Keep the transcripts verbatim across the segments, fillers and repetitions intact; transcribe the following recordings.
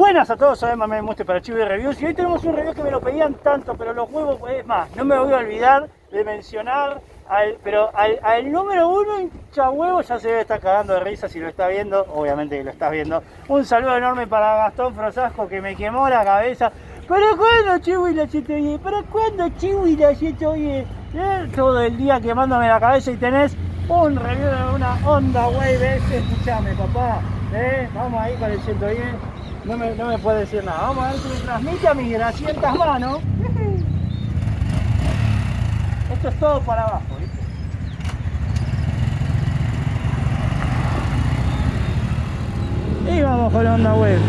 Buenas a todos, soy Mame Muste para Chivo y Reviews y hoy tenemos un review que me lo pedían tanto, pero los huevos, es más, no me voy a olvidar de mencionar, al, pero al, al número uno hincha huevo ya se debe estar cagando de risa si lo está viendo, obviamente que lo estás viendo. Un saludo enorme para Gastón Frosasco que me quemó la cabeza. ¿Para cuándo Chivo y la ciento diez? ¿Para cuándo Chivo y la ciento diez? ¿Eh? Todo el día quemándome la cabeza y tenés un review de una Honda Wave S, escuchame papá, ¿eh? Vamos ahí con el ciento diez. No me, no me puede decir nada. Vamos a ver si me transmite a mis grasientas manos. Esto es todo para abajo, ¿viste? Y vamos con la Honda Wave.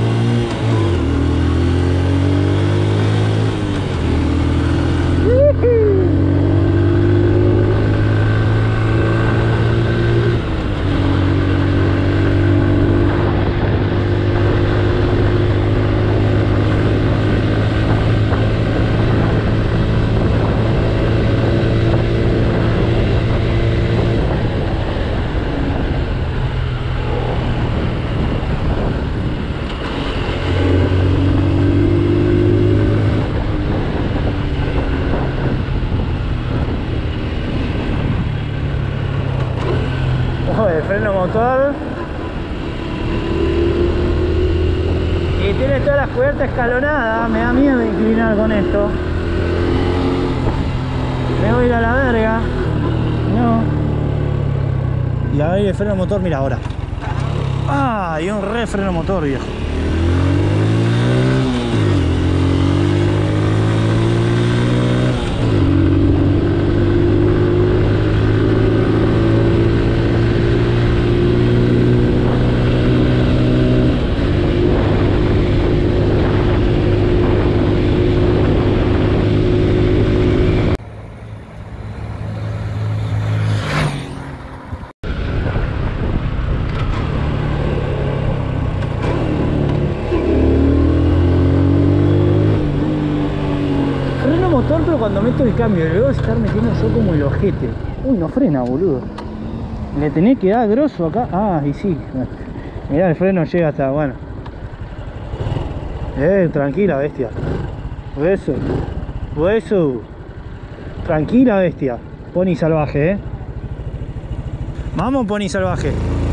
El freno motor y tiene todas las cubiertas escalonadas. Me da miedo inclinar con esto, me voy a ir a la verga. No. Y a ver el freno motor, mira ahora. Ah, y un re freno motor, viejo. Pero cuando meto el cambio, luego de estar metiendo yo como el ojete. Uy, no frena, boludo. Le tenés que dar grosso acá. Ah, y sí. Mirá, el freno llega hasta, bueno. Eh, tranquila, bestia. Eso. Eso. Tranquila, bestia. Pony salvaje, eh. Vamos, Pony salvaje.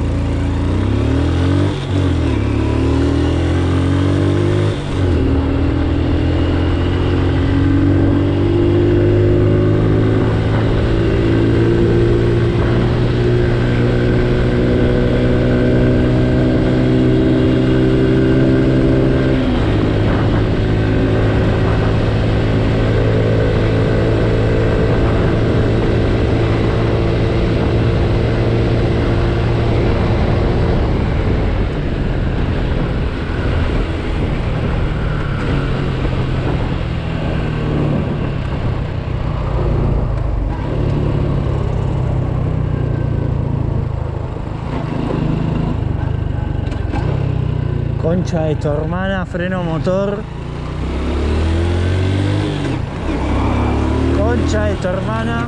Concha de tu hermana, freno motor. Concha de tu hermana.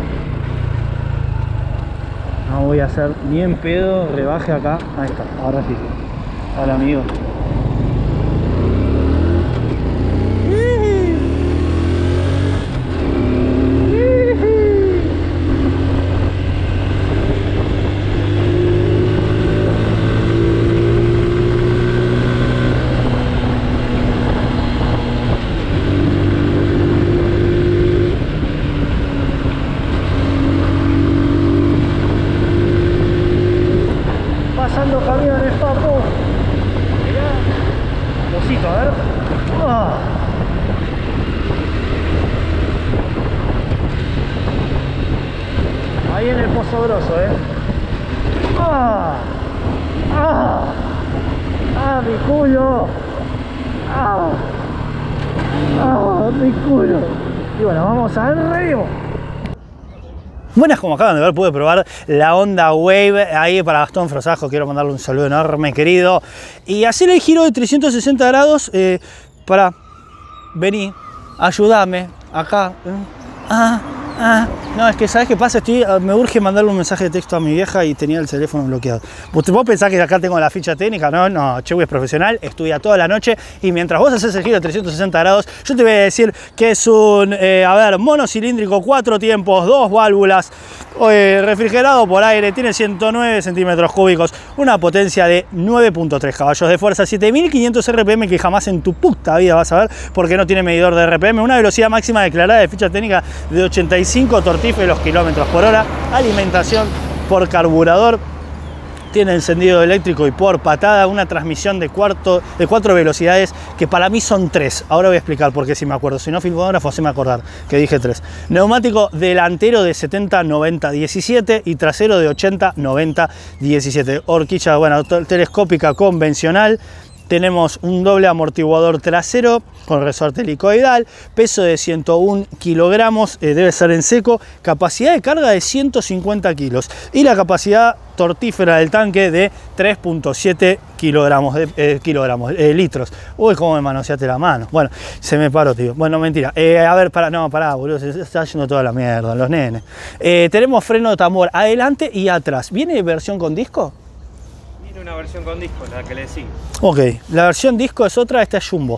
No voy a hacer ni en pedo rebaje acá. Ahí está, ahora sí. Hola, amigo. Pasando camiones, papo. Mirá. Cosito, a ver. Oh. Ahí en el Pozo Grosso, eh. Ah. Ah. Ah, mi culo. Ah. Ah, mi culo. Y bueno, vamos al río. Buenas, como acaban de ver, pude probar la Honda Wave ahí para Gastón Frosasco. Quiero mandarle un saludo enorme, querido. Y hacer el giro de trescientos sesenta grados eh, para venir, ayudarme acá. Ah, Ah, no, es que ¿sabes qué pasa? Estoy, me urge mandarle un mensaje de texto a mi vieja y tenía el teléfono bloqueado. ¿Vos, vos pensás que acá tengo la ficha técnica? No, no, Chewy es profesional, estudia toda la noche y mientras vos haces el giro de trescientos sesenta grados, yo te voy a decir que es un, eh, a ver, monocilíndrico, cuatro tiempos, dos válvulas, eh, refrigerado por aire, tiene ciento nueve centímetros cúbicos, una potencia de nueve punto tres caballos de fuerza, siete mil quinientos R P M que jamás en tu puta vida vas a ver porque no tiene medidor de R P M, una velocidad máxima declarada de ficha técnica de ochenta y cinco tortíferos kilómetros por hora, alimentación por carburador, tiene encendido eléctrico y por patada, una transmisión de, cuarto, de cuatro velocidades que para mí son tres. Ahora voy a explicar por qué si me acuerdo. Si no, filmógrafo, se me acordar que dije tres. Neumático delantero de setenta noventa diecisiete y trasero de ochenta noventa diecisiete. Horquilla, bueno, telescópica convencional. Tenemos un doble amortiguador trasero con resorte helicoidal, peso de ciento uno kilogramos, eh, debe ser en seco, capacidad de carga de ciento cincuenta kilos y la capacidad tortífera del tanque de tres punto siete kilogramos, de, eh, kilogramos eh, litros. Uy, cómo me manoseaste la mano. Bueno, se me paró, tío. Bueno, mentira. Eh, a ver, para, no, pará, boludo, se está yendo toda la mierda, los nenes. Eh, tenemos freno de tambor adelante y atrás. ¿Viene versión con disco? Una versión con disco, la que le sigo. Ok, la versión disco es otra, esta es Jumbo.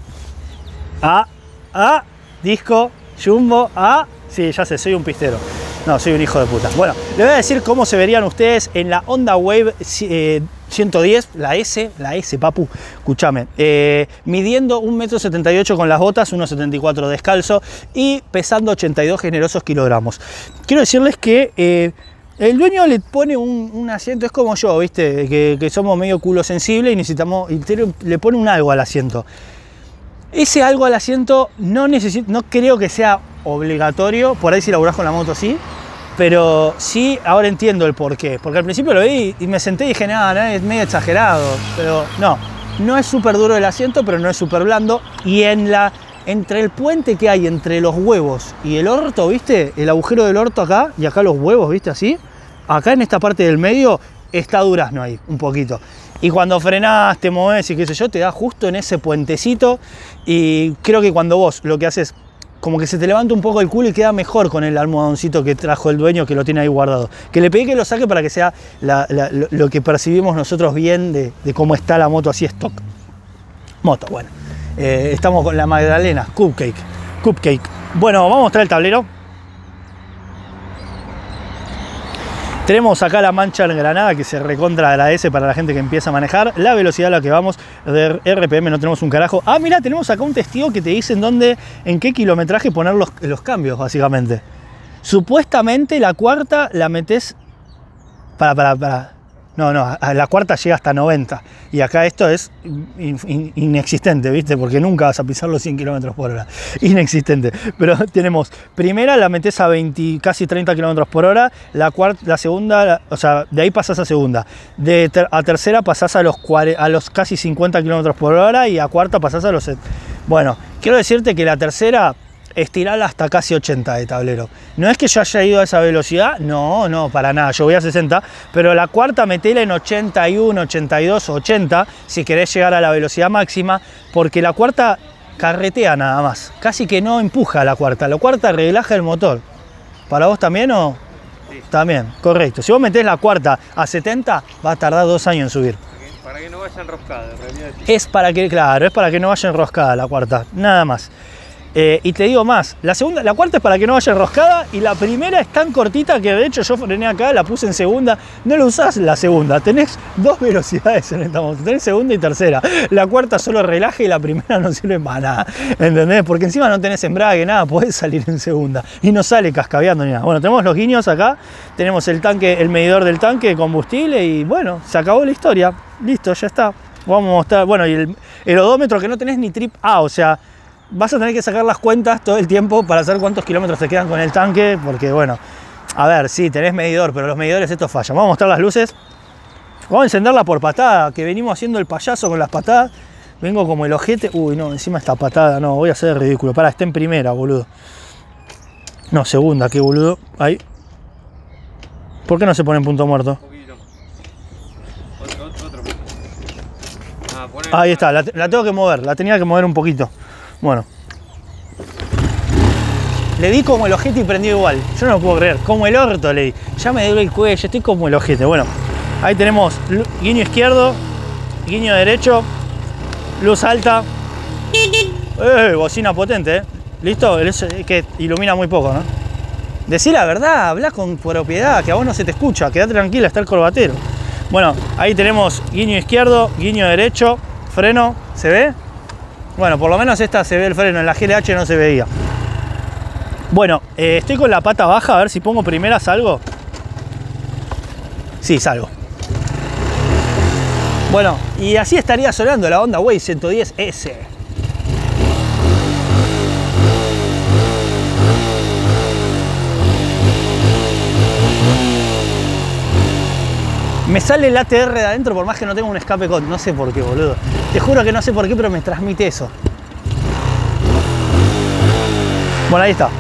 Ah, ah, disco, Jumbo, ah, sí, ya sé, soy un pistero. No, soy un hijo de puta. Bueno, le voy a decir cómo se verían ustedes en la Honda Wave eh, ciento diez, la S, la S, papu, escúchame. Eh, midiendo un metro setenta y ocho con las botas, uno setenta y cuatro descalzo y pesando ochenta y dos generosos kilogramos. Quiero decirles que... Eh, el dueño le pone un, un asiento, es como yo, ¿viste? Que, que somos medio culo sensible y necesitamos, y le pone un algo al asiento. Ese algo al asiento no, necesito, no creo que sea obligatorio, por ahí si laburás con la moto sí, pero sí, ahora entiendo el porqué. Porque al principio lo vi y me senté y dije, nada, no, es medio exagerado, pero no, no es súper duro el asiento, pero no es súper blando. Y en la... entre el puente que hay entre los huevos y el orto, ¿viste? El agujero del orto acá y acá los huevos, ¿viste? Así. Acá en esta parte del medio está durazno ahí, un poquito. Y cuando frenás, te movés y qué sé yo, te da justo en ese puentecito. Y creo que cuando vos lo que haces, como que se te levanta un poco el culo y queda mejor con el almohadoncito que trajo el dueño, que lo tiene ahí guardado. Que le pedí que lo saque para que sea la, la, lo, lo que percibimos nosotros bien de, de cómo está la moto así stock. Moto, bueno. Eh, estamos con la Magdalena, Cupcake, Cupcake. Bueno, vamos a mostrar el tablero. Tenemos acá la mancha en granada que se recontra agradece para la gente que empieza a manejar. La velocidad a la que vamos de R P M no tenemos un carajo. Ah, mira, tenemos acá un testigo que te dice en dónde, en qué kilometraje poner los, los cambios, básicamente. Supuestamente la cuarta la metes... Para, para, para... No, no, a la cuarta llega hasta noventa. Y acá esto es in, in, inexistente, ¿viste? Porque nunca vas a pisar los cien kilómetros por hora. Inexistente. Pero tenemos, primera la metes a veinte, casi treinta kilómetros por hora. La cuarta, la segunda, la, o sea, de ahí pasás a segunda. De ter, a tercera pasás a los, a los casi cincuenta kilómetros por hora. Y a cuarta pasás a los... Bueno, quiero decirte que la tercera... estirarla hasta casi ochenta de tablero. No es que yo haya ido a esa velocidad, no, no, para nada, yo voy a sesenta, pero la cuarta metela en ochenta y uno, ochenta y dos, ochenta, si querés llegar a la velocidad máxima, porque la cuarta carretea nada más, casi que no empuja la cuarta, la cuarta relaja el motor. ¿Para vos también o...? Sí. También, correcto. Si vos metés la cuarta a setenta, va a tardar dos años en subir. Para que no vaya enroscada, en realidad. Es para que, claro, es para que no vaya enroscada la cuarta, nada más. Eh, y te digo más, la segunda, la cuarta es para que no vaya enroscada y la primera es tan cortita que de hecho yo frené acá, la puse en segunda, no lo usás la segunda, tenés dos velocidades en esta moto, tenés segunda y tercera, la cuarta solo relaja y la primera no sirve para nada, ¿entendés? Porque encima no tenés embrague, nada, podés salir en segunda y no sale cascabeando ni nada. Bueno, tenemos los guiños acá, tenemos el tanque, el medidor del tanque de combustible y bueno, se acabó la historia, listo, ya está. Vamos a mostrar, bueno, y el, el odómetro que no tenés ni trip A, o sea, vas a tener que sacar las cuentas todo el tiempo para saber cuántos kilómetros te quedan con el tanque, porque bueno, a ver, sí, tenés medidor, pero los medidores estos fallan. Vamos a mostrar las luces. Vamos a encenderla por patada, que venimos haciendo el payaso con las patadas. Vengo como el ojete. Uy, no, encima esta patada, no, voy a hacer el ridículo. Pará, está en primera, boludo. No, segunda, qué boludo. Ahí. ¿Por qué no se pone en punto muerto? Un poquito. Otro, otro, otro. Ah, ahí está, la, la tengo que mover, la tenía que mover un poquito. Bueno. Le di como el ojete y prendió igual. Yo no lo puedo creer. Como el orto le di. Ya me duele el cuello, estoy como el ojete. Bueno, ahí tenemos guiño izquierdo, guiño derecho, luz alta. Eh, bocina potente, ¿eh? ¿Listo? Es que ilumina muy poco, ¿no? Decí la verdad, habla con propiedad, que a vos no se te escucha. Quedate tranquila, está el corbatero. Bueno, ahí tenemos guiño izquierdo, guiño derecho, freno. ¿Se ve? Bueno, por lo menos esta se ve el freno. En la G L H no se veía. Bueno, eh, estoy con la pata baja, a ver si pongo primera, ¿salgo? Sí, salgo. Bueno, y así estaría sonando la Honda Wave ciento diez S. Me sale el A T R de adentro por más que no tenga un escape con... No sé por qué, boludo. Te juro que no sé por qué, pero me transmite eso. Bueno, ahí está.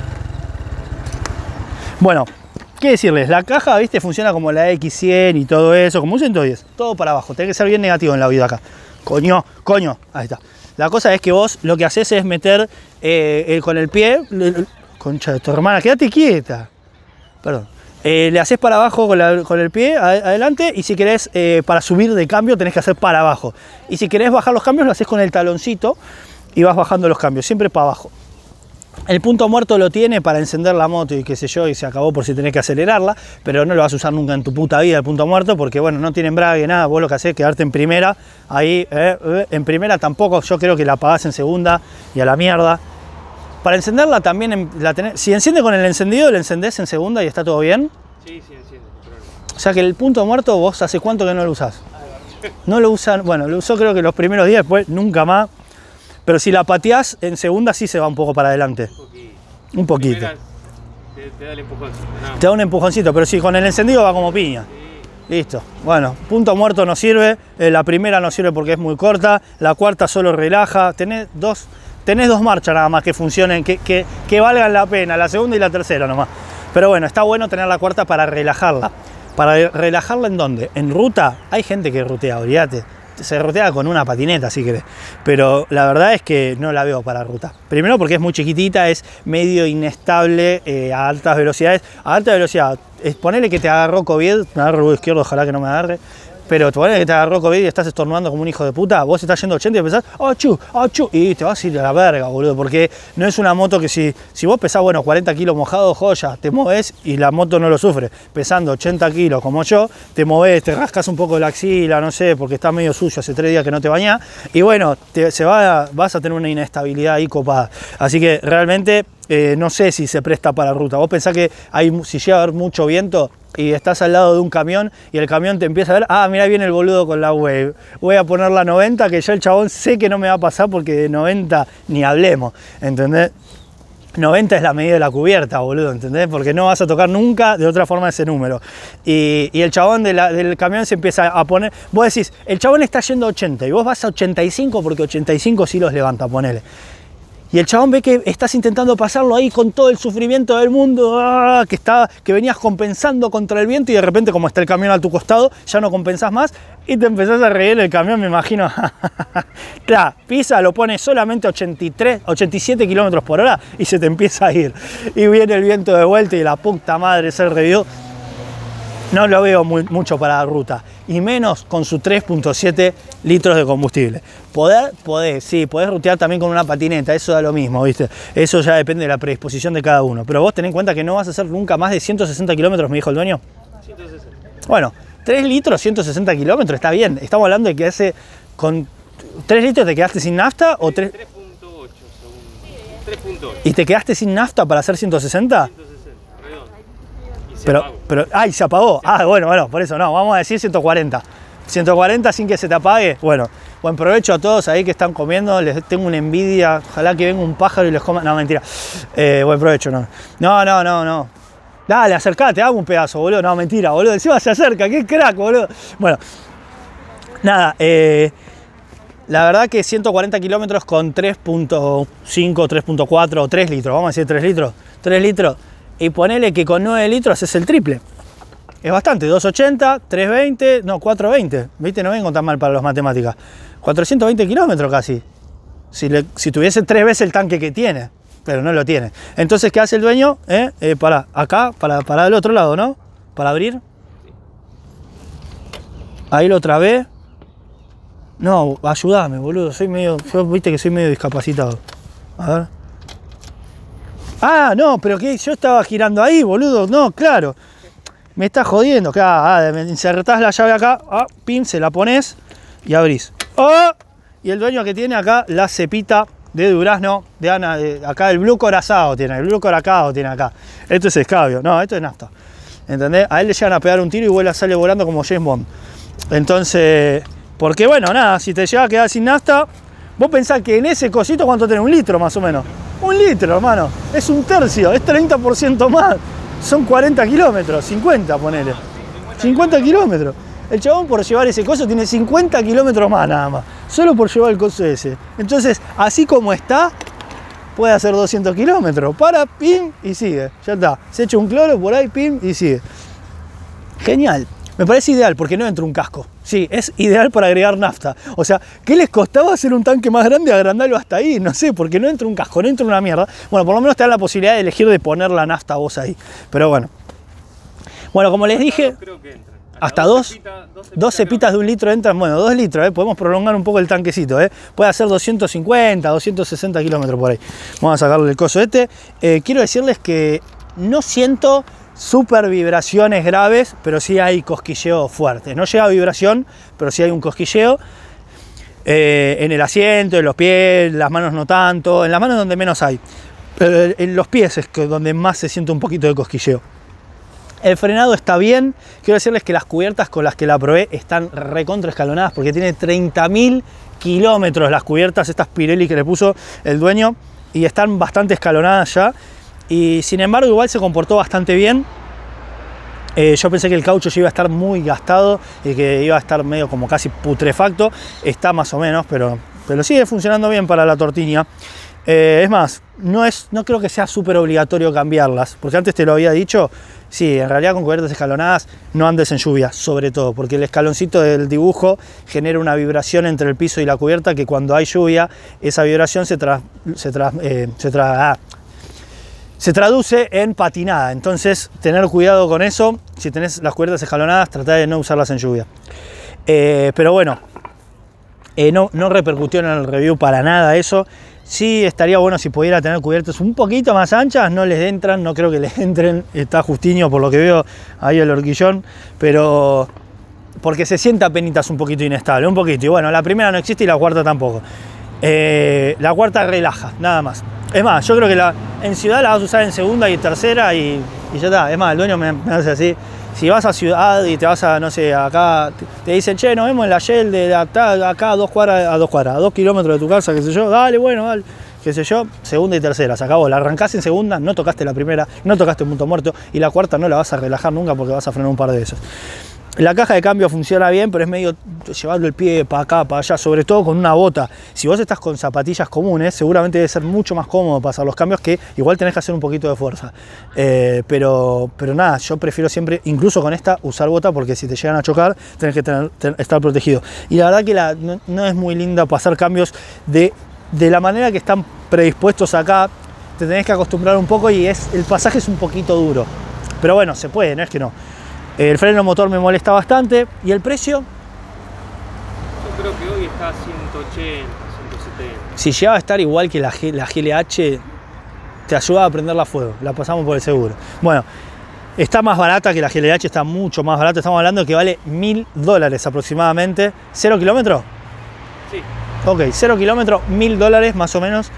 Bueno, ¿qué decirles? La caja, viste, funciona como la X cien y todo eso, como un ciento diez. Todo para abajo, tenés que ser bien negativo en la vida acá. Coño, coño, ahí está. La cosa es que vos lo que haces es meter eh, el, con el pie... El, concha de tu hermana, quédate quieta. Perdón. Eh, le haces para abajo con, la, con el pie a, adelante, y si querés eh, para subir de cambio tenés que hacer para abajo. Y si querés bajar los cambios lo haces con el taloncito y vas bajando los cambios, siempre para abajo. El punto muerto lo tiene para encender la moto y qué sé yo, y se acabó por si tenés que acelerarla, pero no lo vas a usar nunca en tu puta vida el punto muerto, porque bueno, no tiene embrague, nada. Vos lo que hacés es quedarte en primera, ahí, eh, eh, en primera tampoco, yo creo que la apagás en segunda y a la mierda. Para encenderla también, la tenés, si enciende con el encendido, la encendés en segunda y está todo bien. Sí, sí, enciende. O sea que el punto muerto, ¿vos hace cuánto que no lo usás? No lo usan, bueno, lo usó creo que los primeros días, después nunca más. Pero si la pateás en segunda sí se va un poco para adelante. Un poquito. Un poquito. Te, te da el empujoncito. No. Te da un empujoncito, pero sí, con el encendido va como piña. Sí. Listo. Bueno, punto muerto no sirve. Eh, la primera no sirve porque es muy corta. La cuarta solo relaja. Tenés dos, tenés dos marchas nada más que funcionen, que, que, que valgan la pena. La segunda y la tercera nomás. Pero bueno, está bueno tener la cuarta para relajarla. ¿Para relajarla en dónde? En ruta. Hay gente que rutea, olvídate. Se rutea con una patineta si querés, pero la verdad es que no la veo para ruta. Primero porque es muy chiquitita, es medio inestable eh, a altas velocidades. A alta velocidad, es, ponele que te agarró COVID, me agarro el huevo izquierdo, ojalá que no me agarre. Pero ponele que te agarró COVID y estás estornudando como un hijo de puta, vos estás yendo ochenta y pensás, oh chu, oh chu, y te vas a ir a la verga, boludo, porque no es una moto que si, si vos pesás, bueno, cuarenta kilos mojado, joya, te movés y la moto no lo sufre. Pesando ochenta kilos como yo, te movés, te rascas un poco la axila, no sé, porque está medio sucio, hace tres días que no te bañás, y bueno, te, se va, vas a tener una inestabilidad ahí copada. Así que realmente eh, no sé si se presta para ruta. Vos pensás que hay, si llega a haber mucho viento, y estás al lado de un camión y el camión te empieza a ver, ah, mira, viene el boludo con la Wave, voy a poner la noventa, que ya el chabón sé que no me va a pasar porque de noventa ni hablemos, ¿entendés? noventa es la medida de la cubierta, boludo, ¿entendés? Porque no vas a tocar nunca de otra forma ese número. Y, y el chabón de la, del camión se empieza a poner, vos decís, el chabón está yendo a ochenta y vos vas a ochenta y cinco porque ochenta y cinco sí los levanta, ponele. Y el chabón ve que estás intentando pasarlo ahí con todo el sufrimiento del mundo, ¡ah! que, está, que venías compensando contra el viento, y de repente, como está el camión a tu costado, ya no compensás más y te empezás a reír el camión, me imagino. Claro, pisa, lo pone solamente ochenta y tres, ochenta y siete kilómetros por hora y se te empieza a ir. Y viene el viento de vuelta y la puta madre se revió. No lo veo muy, mucho para la ruta, y menos con sus tres punto siete litros de combustible. Poder, podés, sí, podés rutear también con una patineta, eso da lo mismo, ¿viste? Eso ya depende de la predisposición de cada uno. Pero vos tenés en cuenta que no vas a hacer nunca más de ciento sesenta kilómetros, me dijo el dueño. ciento sesenta. Bueno, tres litros, ciento sesenta kilómetros, está bien. Estamos hablando de que hace con tres litros te quedaste sin nafta o tres... tres punto ocho según... tres punto ocho. ¿Y te quedaste sin nafta para hacer ciento sesenta? ciento sesenta, redondo. Y se Pero, apagó. pero, ay, se apagó. Ah, bueno, bueno, por eso no, vamos a decir ciento cuarenta. ciento cuarenta sin que se te apague. Bueno, buen provecho a todos ahí que están comiendo. Les tengo una envidia. Ojalá que venga un pájaro y les coma. No, mentira. Eh, buen provecho, no. No, no, no, no. Dale, acercate, hago un pedazo, boludo. No, mentira, boludo. Encima se acerca, qué crack, boludo. Bueno, nada, eh, la verdad que ciento cuarenta kilómetros con tres punto cinco, tres punto cuatro o tres litros. Vamos a decir tres litros. tres litros. Y ponele que con nueve litros es el triple. Es bastante, doscientos ochenta, trescientos veinte, no, cuatrocientos veinte. ¿Viste? No vengo tan mal para las matemáticas. cuatrocientos veinte kilómetros casi. Si, le, si tuviese tres veces el tanque que tiene. pero no lo tiene. Entonces, ¿qué hace el dueño? Eh, eh, para acá, para, para el otro lado, ¿no? Para abrir. Ahí lo trabé. No, ayúdame, boludo. Soy medio. Yo viste que soy medio discapacitado. A ver. Ah, no, pero que yo estaba girando ahí, boludo. No, claro. Me está jodiendo. Acá, ah, insertás la llave acá. Ah, pim, se la pones y abrís. Oh, y el dueño que tiene acá la cepita de durazno. De Ana, de, acá el Blue Corazao tiene. El Blue Coracao tiene acá. Esto es escabio. No, esto es nafta. ¿Entendés? A él le llegan a pegar un tiro y vuelve a salir volando como James Bond. Entonces, porque bueno, nada, si te llega a quedar sin nafta, vos pensás que en ese cosito, ¿cuánto tenés? Un litro más o menos. Un litro, hermano. Es un tercio, es treinta por ciento más. Son cuarenta kilómetros, cincuenta, ponele. cincuenta kilómetros. El chabón por llevar ese coso tiene cincuenta kilómetros más nada más. Solo por llevar el coso ese. Entonces, así como está, puede hacer doscientos kilómetros. Para, pim, y sigue. Ya está. Se echa un cloro por ahí, pim, y sigue. Genial. Me parece ideal porque no entra un casco. Sí, es ideal para agregar nafta. O sea, ¿qué les costaba hacer un tanque más grande y agrandarlo hasta ahí? No sé, porque no entra un casco, no entra una mierda. Bueno, por lo menos te dan la posibilidad de elegir de poner la nafta vos ahí. Pero bueno. Bueno, como les dije, creo que entran. hasta dos, cepita, dos, cepita dos cepitas de un litro entran. Bueno, dos litros, ¿eh? Podemos prolongar un poco el tanquecito. ¿eh? Puede hacer doscientos cincuenta, doscientos sesenta kilómetros por ahí. Vamos a sacarle el coso este. Eh, quiero decirles que no siento super vibraciones graves, pero sí hay cosquilleo fuerte. No llega a vibración, pero sí hay un cosquilleo. Eh, en el asiento, en los pies, las manos no tanto. En las manos donde menos hay. Pero en los pies es donde más se siente un poquito de cosquilleo. El frenado está bien. Quiero decirles que las cubiertas con las que la probé están recontra escalonadas porque tiene treinta mil kilómetros las cubiertas, estas Pirelli que le puso el dueño, y están bastante escalonadas ya. Y sin embargo igual se comportó bastante bien. Eh, yo pensé que el caucho ya iba a estar muy gastado y que iba a estar medio como casi putrefacto. Está más o menos, pero, pero sigue funcionando bien para la tortiña. Eh, es más, no, es, no creo que sea súper obligatorio cambiarlas, porque antes te lo había dicho. Sí, en realidad con cubiertas escalonadas no andes en lluvia, sobre todo, porque el escaloncito del dibujo genera una vibración entre el piso y la cubierta que cuando hay lluvia, esa vibración se, tra, se, tra, eh, se, tra, ah, se traduce en patinada. Entonces, tener cuidado con eso. Si tenés las cubiertas escalonadas, tratá de no usarlas en lluvia. Eh, pero bueno, eh, no, no repercutió en el review para nada eso. Sí, estaría bueno si pudiera tener cubiertas un poquito más anchas, no les entran, no creo que les entren, está justiño por lo que veo ahí el horquillón, pero porque se sienta apenitas un poquito inestable, un poquito, y bueno, la primera no existe y la cuarta tampoco. Eh, la cuarta relaja, nada más. Es más, yo creo que la, en ciudad la vas a usar en segunda y tercera y, y ya está. Es más, el dueño me, me hace así. Si vas a ciudad y te vas a, no sé, acá, te dicen, che, nos vemos en la Shell de acá, acá a dos cuadras, a dos cuadras, a dos kilómetros de tu casa, qué sé yo, dale, bueno, dale, qué sé yo, segunda y tercera, se acabó. La arrancás en segunda, no tocaste la primera, no tocaste un punto muerto, y la cuarta no la vas a relajar nunca porque vas a frenar un par de esos. La caja de cambio funciona bien, pero es medio llevarlo el pie para acá, para allá, sobre todo con una bota. Si vos estás con zapatillas comunes, seguramente debe ser mucho más cómodo pasar los cambios, que igual tenés que hacer un poquito de fuerza. Eh, pero, pero nada, yo prefiero siempre, incluso con esta, usar bota, porque si te llegan a chocar, tenés que tener, ten, estar protegido. Y la verdad que la, no, no es muy linda pasar cambios de, de la manera que están predispuestos acá. Te tenés que acostumbrar un poco y es, el pasaje es un poquito duro. Pero bueno, se puede, no es que no. El freno motor me molesta bastante. ¿Y el precio? Yo creo que hoy está a ciento ochenta, ciento setenta. Si llegaba a estar igual que la, G, la G L H, te ayuda a prenderla a fuego. La pasamos por el seguro. Bueno, está más barata que la G L H, está mucho más barata. Estamos hablando de que vale mil dólares aproximadamente. ¿Cero kilómetros? Sí. Ok, cero kilómetros, mil dólares más o menos.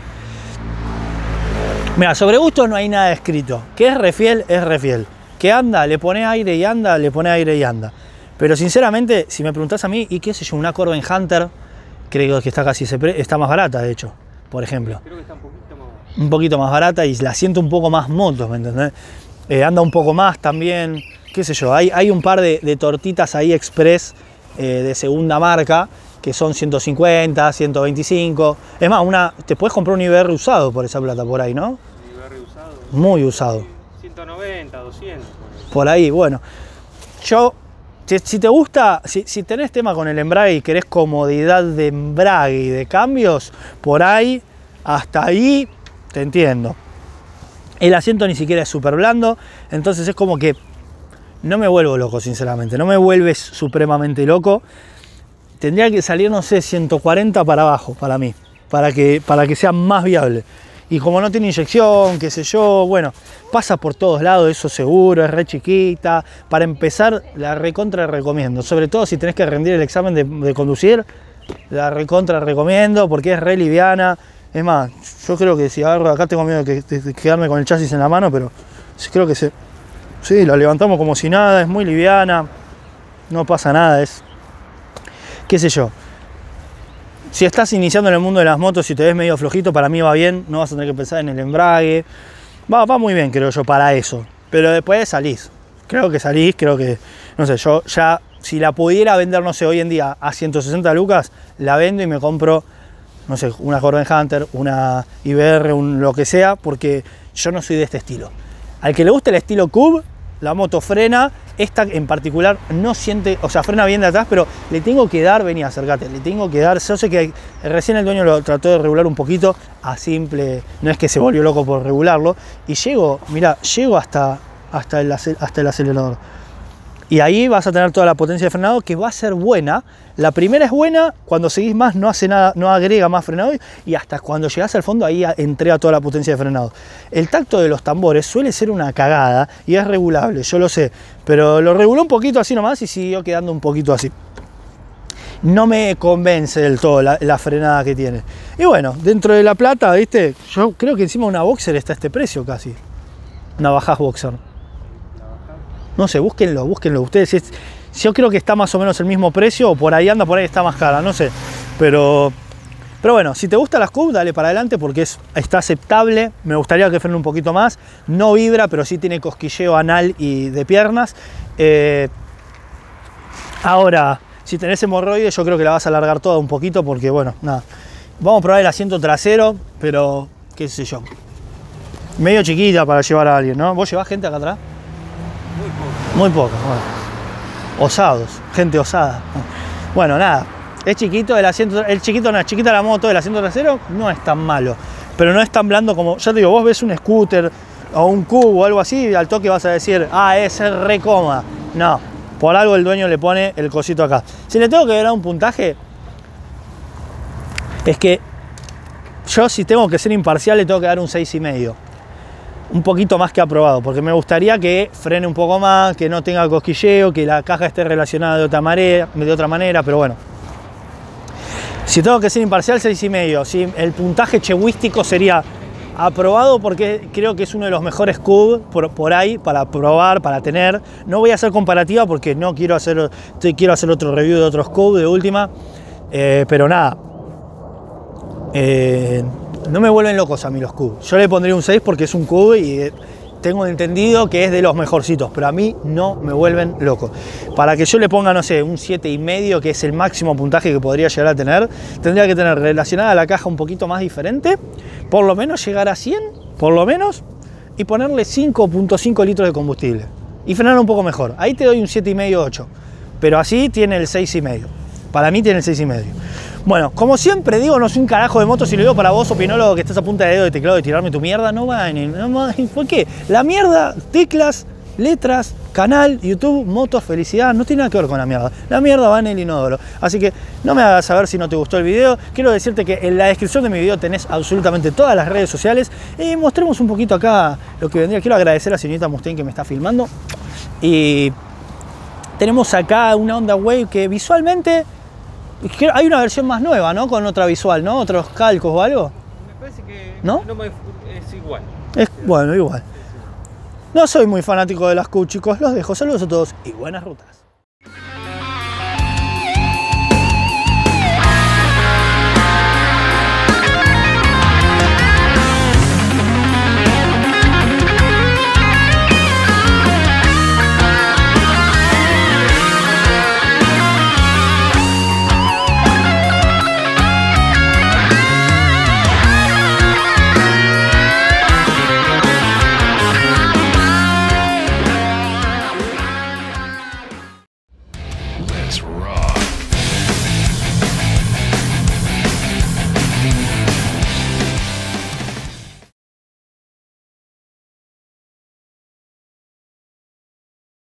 Mira, sobre gustos no hay nada escrito. Que es refiel, es refiel. Que anda, le pone aire y anda, le pone aire y anda. Pero sinceramente, si me preguntás a mí, y qué sé yo, una Corben Hunter, creo que está casi, está más barata, de hecho, por ejemplo. Creo que está un poquito más barata. Un poquito más barata y la siento un poco más moto, ¿me entendés? Eh, anda un poco más también, qué sé yo, hay, hay un par de, de tortitas ahí express eh, de segunda marca, que son ciento cincuenta, ciento veinticinco. Es más, una, te puedes comprar un I B R usado por esa plata por ahí, ¿no? Un I B R usado. Muy usado. ciento noventa, doscientos. Por ahí, bueno. Yo, si, si te gusta, si, si tenés tema con el embrague y querés comodidad de embrague y de cambios, por ahí, hasta ahí, te entiendo. El asiento ni siquiera es súper blando, entonces es como que no me vuelvo loco, sinceramente. No me vuelves supremamente loco. Tendría que salir, no sé, ciento cuarenta para abajo, para mí, para que, para que sea más viable. Y como no tiene inyección, qué sé yo, bueno, pasa por todos lados, eso seguro, es re chiquita. Para empezar, la recontra recomiendo. Sobre todo si tenés que rendir el examen de, de conducir, la recontra recomiendo porque es re liviana. Es más, yo creo que si agarro acá tengo miedo de, que, de quedarme con el chasis en la mano, pero creo que se, sí, la levantamos como si nada, es muy liviana, no pasa nada, es, qué sé yo. Si estás iniciando en el mundo de las motos y te ves medio flojito, para mí va bien, no vas a tener que pensar en el embrague. Va, va muy bien, creo yo, para eso. Pero después salís. Creo que salís, creo que, no sé, yo ya, si la pudiera vender, no sé, hoy en día a ciento sesenta lucas, la vendo y me compro, no sé, una Corbin Hunter, una I B R, un lo que sea, porque yo no soy de este estilo. Al que le guste el estilo Cube, la moto frena, esta en particular no siente, o sea, frena bien de atrás, pero le tengo que dar, vení, acércate, le tengo que dar, yo sé que recién el dueño lo trató de regular un poquito, a simple, no es que se volvió loco por regularlo, y llego, mira, llego hasta, hasta, el, hasta el acelerador. Y ahí vas a tener toda la potencia de frenado que va a ser buena. La primera es buena, cuando seguís más no hace nada, no agrega más frenado y hasta cuando llegás al fondo ahí entrega toda la potencia de frenado. El tacto de los tambores suele ser una cagada y es regulable, yo lo sé, pero lo reguló un poquito así nomás y siguió quedando un poquito así. No me convence del todo la, la frenada que tiene. Y bueno, dentro de la plata, ¿viste? Yo creo que encima una Boxer está a este precio casi. Una Bajaj Boxer. No sé, búsquenlo, búsquenlo ustedes. Es, yo creo que está más o menos el mismo precio, o por ahí anda, por ahí está más cara, no sé. Pero, pero bueno, si te gustan las Cube, dale para adelante porque es, está aceptable. Me gustaría que frene un poquito más. No vibra, pero sí tiene cosquilleo anal y de piernas. Eh, ahora, si tenés hemorroides, yo creo que la vas a alargar toda un poquito porque, bueno, nada. Vamos a probar el asiento trasero, pero qué sé yo. Medio chiquita para llevar a alguien, ¿no? ¿Vos llevás gente acá atrás? Muy poco. Muy poco, bueno. Osados, gente osada. Bueno, nada, es chiquito el asiento, el chiquito no es chiquita la moto, el asiento trasero no es tan malo, pero no es tan blando como, ya te digo, vos ves un scooter o un cubo o algo así y al toque vas a decir, ah, ese es re cómoda. No, por algo el dueño le pone el cosito acá. Si le tengo que dar un puntaje, es que yo si tengo que ser imparcial le tengo que dar un seis y medio. Un poquito más que aprobado, porque me gustaría que frene un poco más, que no tenga cosquilleo, que la caja esté relacionada de otra manera, de otra manera, pero bueno. Si tengo que ser imparcial, seis y medio. Si el puntaje chewístico sería aprobado porque creo que es uno de los mejores Cube por, por ahí para probar, para tener. No voy a hacer comparativa porque no quiero hacer, quiero hacer otro review de otros Cube de última, eh, pero nada. Eh, No me vuelven locos a mí los Cube. Yo le pondría un seis porque es un Cube y tengo entendido que es de los mejorcitos, pero a mí no me vuelven loco. Para que yo le ponga, no sé, un siete y medio, que es el máximo puntaje que podría llegar a tener, tendría que tener relacionada la caja un poquito más diferente, por lo menos llegar a cien, por lo menos, y ponerle cinco punto cinco litros de combustible. Y frenar un poco mejor. Ahí te doy un siete y medio, ocho. Pero así tiene el seis y medio. Para mí tiene el seis y medio. Bueno, como siempre digo, no soy un carajo de moto. Si lo digo para vos, opinólogo, que estás a punta de dedo de teclado de tirarme tu mierda, no va en no va, ¿por qué? La mierda, teclas, letras, canal, YouTube, motos, felicidad, no tiene nada que ver con la mierda. La mierda va en el inodoro. Así que no me hagas saber si no te gustó el video. Quiero decirte que en la descripción de mi video tenés absolutamente todas las redes sociales. Y mostremos un poquito acá lo que vendría. Quiero agradecer a la señorita Mustaine que me está filmando. Y tenemos acá una Honda Wave que visualmente hay una versión más nueva, ¿no? Con otra visual, ¿no? Otros calcos o algo. Me parece que ¿no? no me, es igual. Es, bueno, igual. No soy muy fanático de las Cube, chicos. Los dejo. Saludos a todos y buenas rutas.